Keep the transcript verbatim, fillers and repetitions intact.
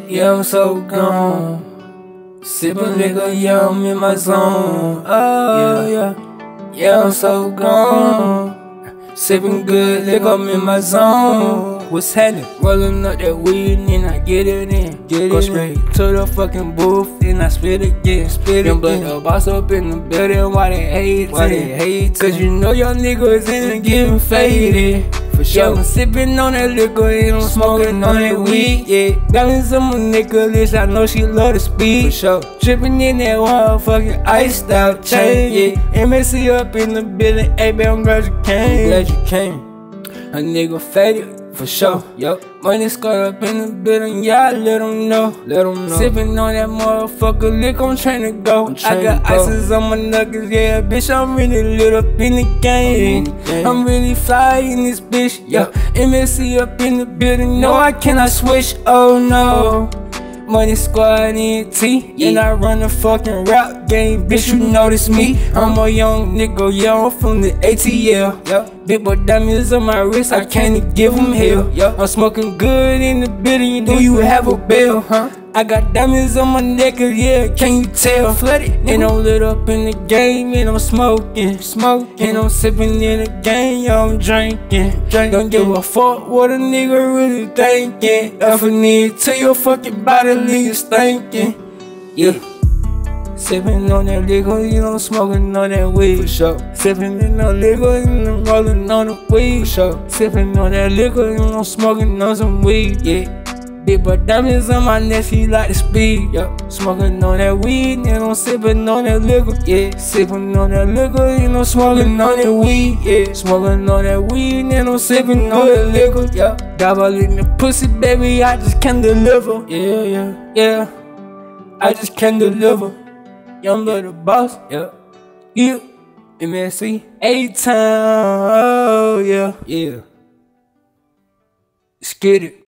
Yeah, I'm so gone. Sippin' liquor, yeah, I'm in my zone. Oh, yeah. Yeah, I'm so gone. Sippin' good liquor, I'm in my zone. What's happening? Rollin' up that weed and I get it in. Get Go it straight in. To the fucking booth and I spit again. Spit again. But the boss up in the building, why they hate? Why they hate? Cause you know your niggas ain't getting faded. For sure. Yeah, I'm sippin' on that liquor and I'm smoking on that weed. Yeah, balance on my necklace, I know she love the speed. For sure. Trippin' in that motherfucking iced out chain. Yeah, M S C up in the building. Hey, baby, I'm glad you came. I'm glad you came. A nigga faded. For sure, yup. Money squad up in the building, yeah, I let them know. Let them know. Sippin' on that motherfucker, lick, I'm tryna go. I got go. Ices on my knuckles, yeah, bitch, I'm really lit up in the game. I'm, the I'm really fly in this bitch, yeah. M S C up in the building, no, I cannot switch, oh no. Money squad in T, yeah. And I run the fucking rap game, bitch, you notice me. I'm a young nigga, yeah, I'm from the A T L, yeah. Big boy diamonds on my wrist, I can't give them hell, yeah. I'm smoking good in the building, do you have a bill, huh? I got diamonds on my neck, yeah, can you tell? Flooded, and I'm lit up in the game, and I'm smoking, smoking, and I'm sipping in the game, yeah, I'm drinking, drinking. Don't give a fuck what a nigga really thinking. If I need to your fucking body, leave you stinking, yeah. Sippin' on that liquor, you know, smoking on that weed. For sure. Sippin' in that liquor, you know, rollin' on the weed. For sure. Sippin' on that liquor, you know, smoking on some weed. Yeah. Big boy diamonds on my neck, she like the speed. Yeah. Smoking on that weed, and I'm sippin' on that liquor. Yeah. Sippin' on that liquor, you know, smoking on that weed. Yeah. Smoking on that weed, and I'm sippin' on that liquor. Yeah. Double in the pussy, baby, I just can't deliver. Yeah, yeah, yeah. I just can't deliver. Young little boss, yeah, yeah, M S C, A-Town, oh yeah, yeah, let's get it.